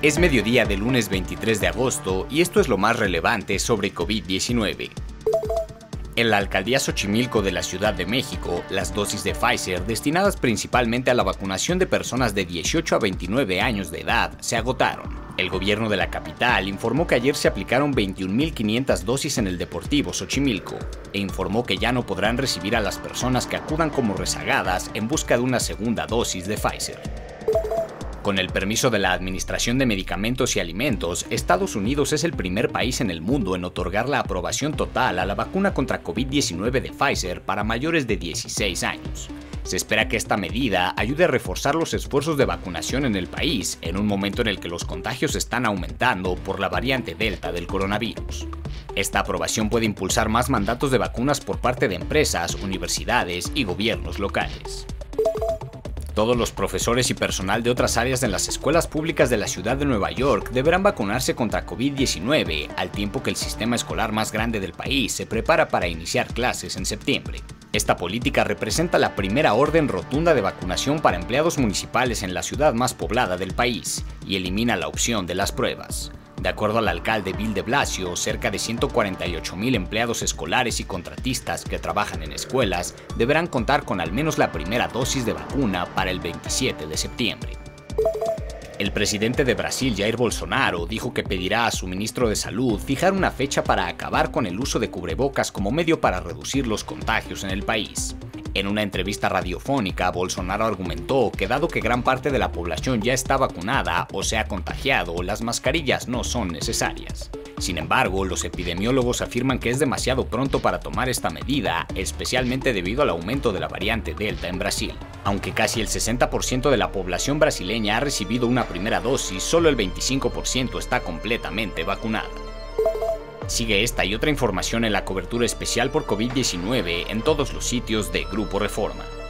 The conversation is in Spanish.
Es mediodía del lunes 23 de agosto y esto es lo más relevante sobre COVID-19. En la alcaldía Xochimilco de la Ciudad de México, las dosis de Pfizer destinadas principalmente a la vacunación de personas de 18 a 29 años de edad se agotaron. El gobierno de la capital informó que ayer se aplicaron 21.500 dosis en el Deportivo Xochimilco e informó que ya no podrán recibir a las personas que acudan como rezagadas en busca de una segunda dosis de Pfizer. Con el permiso de la Administración de Medicamentos y Alimentos, Estados Unidos es el primer país en el mundo en otorgar la aprobación total a la vacuna contra COVID-19 de Pfizer para mayores de 16 años. Se espera que esta medida ayude a reforzar los esfuerzos de vacunación en el país en un momento en el que los contagios están aumentando por la variante Delta del coronavirus. Esta aprobación puede impulsar más mandatos de vacunas por parte de empresas, universidades y gobiernos locales. Todos los profesores y personal de otras áreas de las escuelas públicas de la ciudad de Nueva York deberán vacunarse contra COVID-19, al tiempo que el sistema escolar más grande del país se prepara para iniciar clases en septiembre. Esta política representa la primera orden rotunda de vacunación para empleados municipales en la ciudad más poblada del país y elimina la opción de las pruebas. De acuerdo al alcalde Bill de Blasio, cerca de 148,000 empleados escolares y contratistas que trabajan en escuelas deberán contar con al menos la primera dosis de vacuna para el 27 de septiembre. El presidente de Brasil, Jair Bolsonaro, dijo que pedirá a su ministro de Salud fijar una fecha para acabar con el uso de cubrebocas como medio para reducir los contagios en el país. En una entrevista radiofónica, Bolsonaro argumentó que dado que gran parte de la población ya está vacunada o se ha contagiado, las mascarillas no son necesarias. Sin embargo, los epidemiólogos afirman que es demasiado pronto para tomar esta medida, especialmente debido al aumento de la variante Delta en Brasil. Aunque casi el 60% de la población brasileña ha recibido una primera dosis, solo el 25% está completamente vacunada. Sigue esta y otra información en la cobertura especial por COVID-19 en todos los sitios de Grupo Reforma.